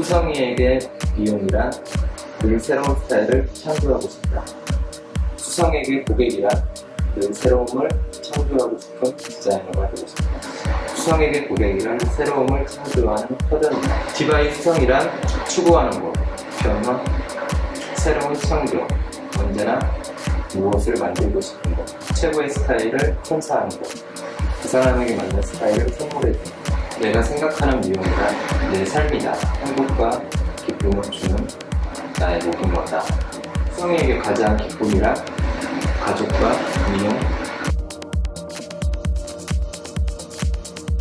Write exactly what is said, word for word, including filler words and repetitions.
수성이에게 미용이란 늘 새로운 스타일을 창조하고 싶다. 수성에게 고객이란 늘 새로움을 창조하고 싶은 디자이너가 되고 싶다. 수성에게 고객이란 새로움을 창조하는 터전이다. 디바이 수성이란 추구하는 것, 변화, 새로운 창조, 언제나 무엇을 만들고 싶은 것, 최고의 스타일을 선사하는 것, 그 사람에게 맞는 스타일을 선물해주는 것. 내가 생각하는 미용이란 내 삶이다. 행복과 기쁨을 주는 나의 모든 거다. 수성이에게 가장 기쁨이란 가족과 미용,